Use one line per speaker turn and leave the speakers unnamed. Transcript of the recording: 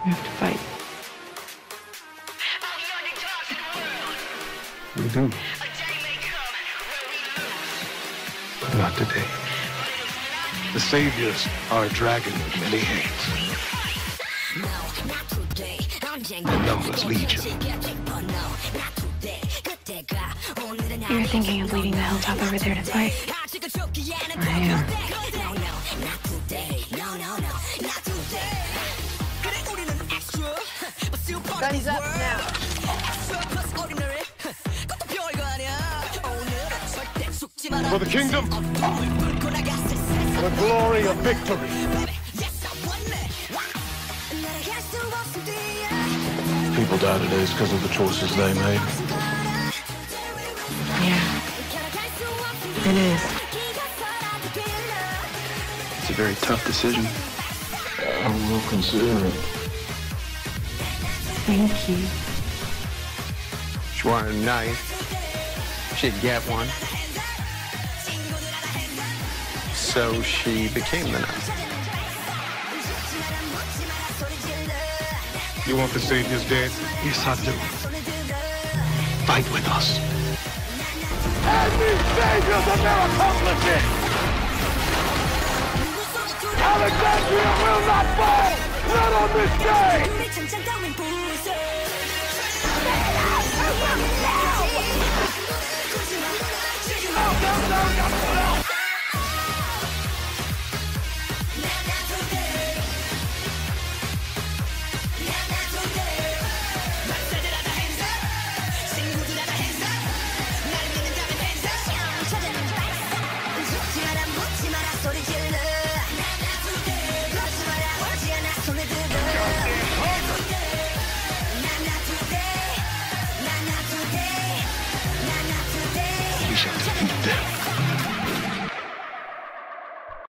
We have to fight.
We do. Not today. The Saviors are a dragon with many heads. The numbers legion.
You're thinking of leading the hilltop over there to fight? I am.
Guns up now.
For the kingdom, the glory of victory. People die today because of the choices they made.
Yeah. It is.
It's a very tough decision. I will consider it.
Thank you.
She wanted a knife. She'd get one. So she became the knife.
You want the Saviors dead? Yes, I do. Fight with us. And these Saviors of their accomplices! Alexandria will not fall! Not on this day! No! We shall defeat them.